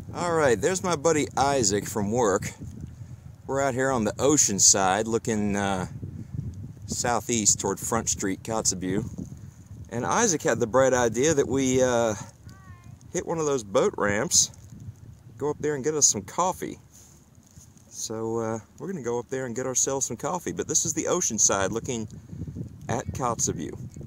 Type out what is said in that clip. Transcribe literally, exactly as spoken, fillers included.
Alright, there's my buddy Isaac from work. We're out here on the ocean side looking uh, southeast toward Front Street, Kotzebue. And Isaac had the bright idea that we uh, hit one of those boat ramps, go up there and get us some coffee. So uh, we're going to go up there and get ourselves some coffee. But this is the ocean side looking at Kotzebue.